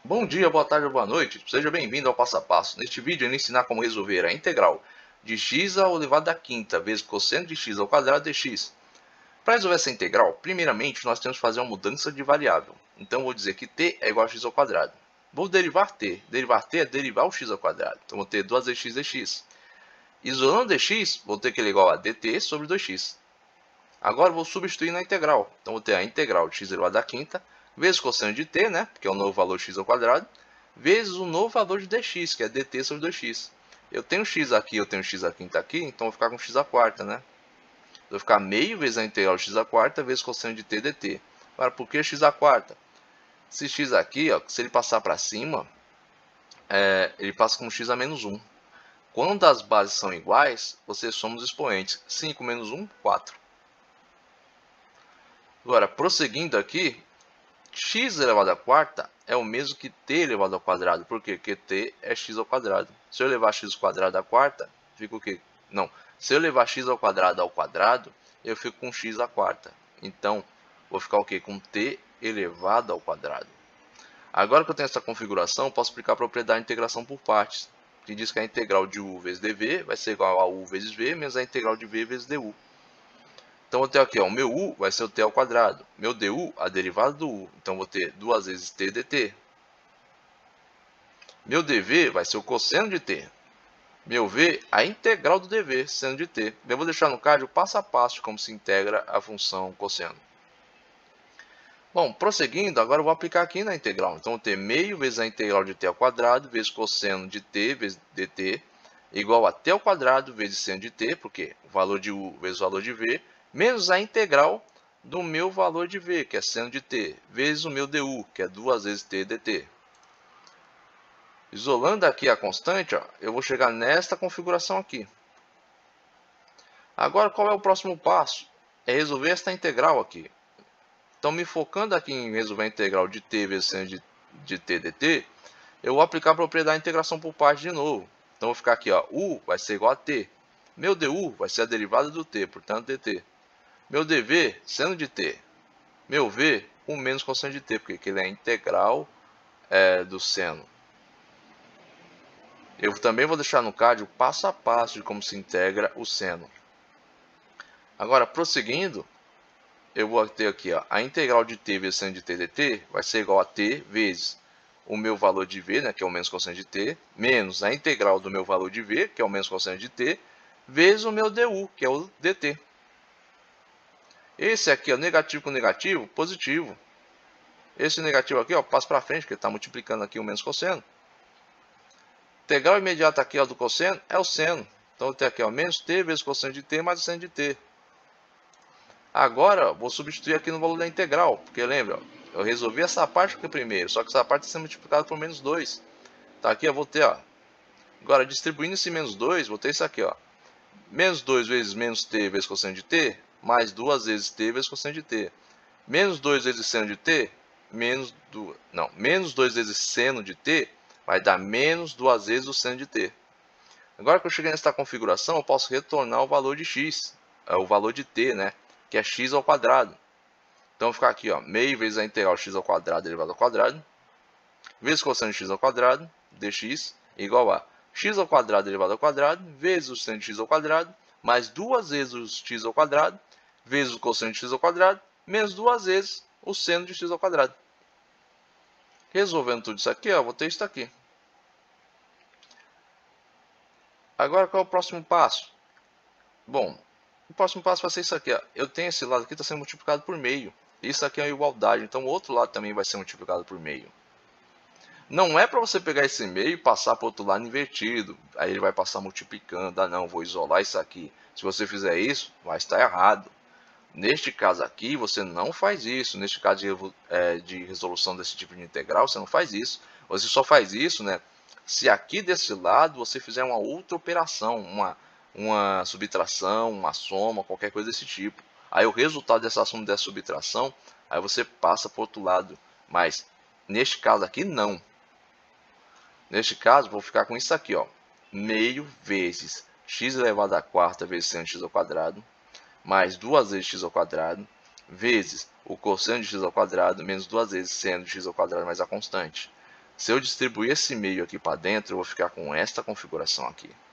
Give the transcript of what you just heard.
Bom dia, boa tarde ou boa noite, seja bem-vindo ao Passo a Passo. Neste vídeo eu vou ensinar como resolver a integral de x ao elevado à quinta vezes cosseno de x ao quadrado de x. Para resolver essa integral, primeiramente nós temos que fazer uma mudança de variável. Então eu vou dizer que t é igual a x ao quadrado. Vou derivar t. Derivar t é derivar o x ao quadrado. Então vou ter 2 vezes x dx. Isolando dx, vou ter que ele é igual a dt sobre 2x. Agora vou substituir na integral. Então vou ter a integral de x elevado à quinta vezes cosseno de t, né, que é o novo valor de x ao quadrado, vezes o novo valor de dx, que é dt sobre 2x. Eu tenho x aqui, eu tenho x à quinta aqui, então vou ficar com x à quarta, né? Vou ficar meio vezes a integral de x à quarta vezes cosseno de t dt. Agora, por que x à quarta? Esse x aqui, ó, se ele passar para cima, ele passa com x a menos 1. Quando as bases são iguais, você soma os expoentes. 5 menos 1, 4. Agora, prosseguindo aqui, x elevado à quarta é o mesmo que t elevado ao quadrado. Por quê? Porque t é x ao quadrado. Se eu levar x ao quadrado à quarta, fica o quê? Não. Se eu levar x ao quadrado, eu fico com x à quarta. Então, vou ficar o quê? Com t elevado ao quadrado. Agora que eu tenho essa configuração, posso aplicar a propriedade de integração por partes, que diz que a integral de u vezes dv vai ser igual a u vezes v, menos a integral de v vezes du. Então vou ter aqui, ó, o meu u vai ser o t ao quadrado. Meu du, a derivada do u. Então vou ter 2 vezes t dt. Meu dv vai ser o cosseno de t. Meu v, a integral do dv, seno de t. Eu vou deixar no card o passo a passo de como se integra a função cosseno. Bom, prosseguindo, agora eu vou aplicar aqui na integral. Então vou ter meio vezes a integral de t ao quadrado vezes cosseno de t vezes dt igual a t ao quadrado vezes seno de t, porque o valor de u vezes o valor de v, menos a integral do meu valor de v, que é seno de t, vezes o meu du, que é 2 vezes t dt. Isolando aqui a constante, ó, eu vou chegar nesta configuração aqui. Agora, qual é o próximo passo? É resolver esta integral aqui. Então, me focando aqui em resolver a integral de t vezes seno de t dt, eu vou aplicar a propriedade de integração por partes de novo. Então, vou ficar aqui, ó, u vai ser igual a t. Meu du vai ser a derivada do t, portanto, dt. Meu dv, seno de t. Meu v, 1 menos cosseno de t, porque ele é a integral do seno. Eu também vou deixar no card o passo a passo de como se integra o seno. Agora, prosseguindo, eu vou ter aqui, ó, a integral de t vezes seno de t dt vai ser igual a t vezes o meu valor de v, né, que é o menos cosseno de t, menos a integral do meu valor de v, que é o menos cosseno de t, vezes o meu du, que é o dt. Esse aqui, ó, negativo com negativo, positivo. Esse negativo aqui, ó, passa para frente, porque está multiplicando aqui o menos cosseno. Integral imediata aqui, ó, do cosseno é o seno. Então, eu tenho aqui, ó, menos t vezes cosseno de t mais o seno de t. Agora, vou substituir aqui no valor da integral, porque lembra, ó, eu resolvi essa parte aqui primeiro, só que essa parte está sendo multiplicada por menos 2. Tá aqui, eu vou ter, ó, agora distribuindo esse menos 2, vou ter isso aqui, ó, menos 2 vezes menos t vezes cosseno de t, mais 2 vezes t vezes cosseno de t. Menos 2 vezes seno de t, menos 2 vezes seno de t, vai dar menos 2 vezes o seno de t. Agora que eu cheguei nessa configuração, eu posso retornar o valor de x, o valor de t, né, que é x ao quadrado. Então, ficar aqui, ó, meio vezes a integral x ao quadrado elevado ao quadrado, vezes cosseno de x ao quadrado, dx, igual a x ao quadrado elevado ao quadrado, vezes o seno de x ao quadrado, mais 2 vezes o x ao quadrado, vezes o cosseno de x ao quadrado, menos 2 vezes o seno de x ao quadrado. Resolvendo tudo isso aqui, ó, vou ter isso aqui. Agora, qual é o próximo passo? Bom, o próximo passo vai ser isso aqui, ó. Eu tenho esse lado aqui, está sendo multiplicado por meio. Isso aqui é a igualdade, então o outro lado também vai ser multiplicado por meio. Não é para você pegar esse meio e passar para o outro lado invertido. Aí ele vai passar multiplicando. Ah, não, vou isolar isso aqui. Se você fizer isso, vai estar errado. Neste caso aqui, você não faz isso. Neste caso de resolução desse tipo de integral, você não faz isso. Você só faz isso, né, se aqui desse lado você fizer uma outra operação, uma subtração, uma soma, qualquer coisa desse tipo. Aí o resultado dessa soma e dessa subtração, aí você passa para o outro lado. Mas neste caso aqui, não. Neste caso, vou ficar com isso aqui, ó, meio vezes x elevado à quarta vezes seno de x ao quadrado, mais 2 vezes x ao quadrado, vezes o cosseno de x ao quadrado, menos 2 vezes seno de x ao quadrado mais a constante. Se eu distribuir esse meio aqui para dentro, eu vou ficar com esta configuração aqui.